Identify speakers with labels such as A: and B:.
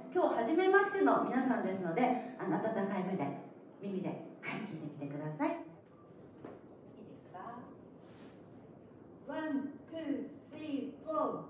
A: 今日初めましての皆さんですので、温かい目で耳で、はい、聞いてみてください。いいですか？ 1、2、3、4